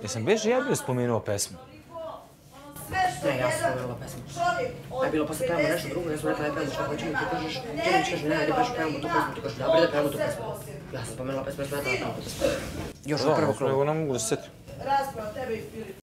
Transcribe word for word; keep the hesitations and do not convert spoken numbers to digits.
Jesam beže ja bio spomenuo pesmu? Ne, ja sam spomenula pesmu. A je bilo posle pevamo nešto drugo, ja sam rekla, aj pevaš kako će mi, ti kažeš, Đelić kaže, ne, ajde baš pevamo tu pesmu, ti kažeš, dobro da pevamo tu pesmu. Ja sam spomenula pesmu, ja sam rekla da pevamo tu pesmu. Još od prvog kruga. Nego ne mogu da se setim. Rasprava tebe i Filip.